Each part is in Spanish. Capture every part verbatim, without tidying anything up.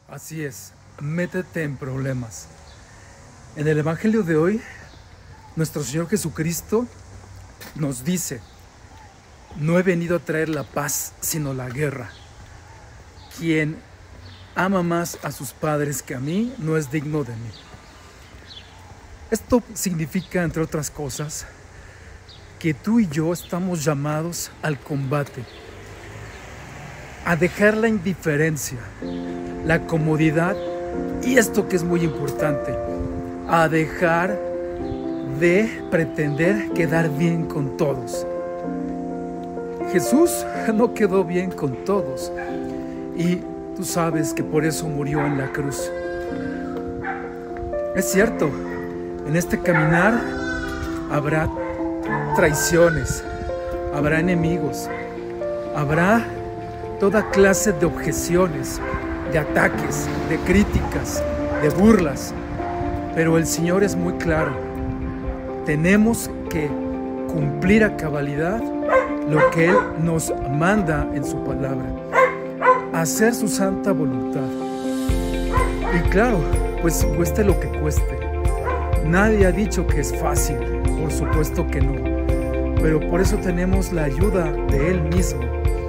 Así es, métete en problemas. En el Evangelio de hoy, nuestro Señor Jesucristo nos dice: no he venido a traer la paz, sino la guerra. Quien ama más a sus padres que a mí, no es digno de mí. Esto significa, entre otras cosas, que tú y yo estamos llamados al combate, a dejar la indiferencia, la comodidad y esto que es muy importante, a dejar de pretender quedar bien con todos. Jesús no quedó bien con todos y tú sabes que por eso murió en la cruz. Es cierto, en este caminar habrá traiciones, habrá enemigos, habrá toda clase de objeciones, de ataques, de críticas, de burlas. Pero el Señor es muy claro. Tenemos que cumplir a cabalidad lo que Él nos manda en su palabra, hacer su santa voluntad. Y claro, pues cueste lo que cueste. Nadie ha dicho que es fácil, por supuesto que no. Pero por eso tenemos la ayuda de Él mismo,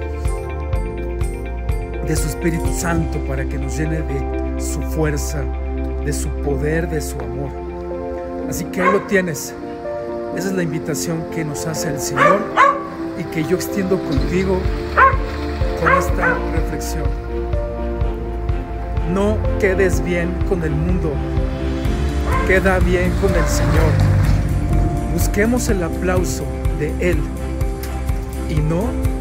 de su Espíritu Santo, para que nos llene de su fuerza, de su poder, de su amor. Así que ahí lo tienes. Esa es la invitación que nos hace el Señor y que yo extiendo contigo con esta reflexión. No quedes bien con el mundo, queda bien con el Señor. Busquemos el aplauso de Él y no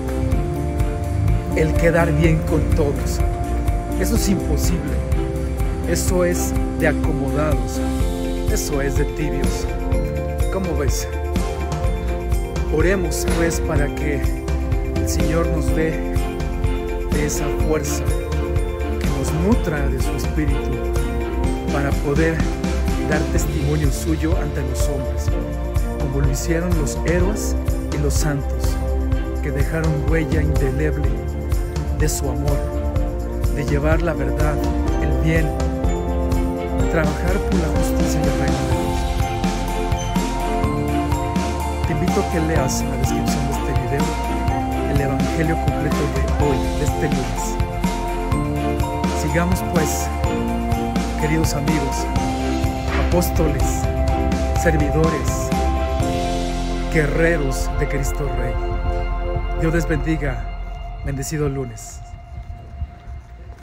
el quedar bien con todos. Eso es imposible. Eso es de acomodados. Eso es de tibios. ¿Cómo ves? Oremos pues para que el Señor nos dé de esa fuerza, que nos nutra de su Espíritu para poder dar testimonio suyo ante los hombres, como lo hicieron los héroes y los santos, que dejaron huella indeleble de su amor, de llevar la verdad, el bien, de trabajar por la justicia y el reino de Dios. Te invito a que leas en la descripción de este video el Evangelio completo de hoy, de este lunes. Sigamos pues, queridos amigos, apóstoles, servidores, guerreros de Cristo Rey. Dios les bendiga. Bendecido lunes.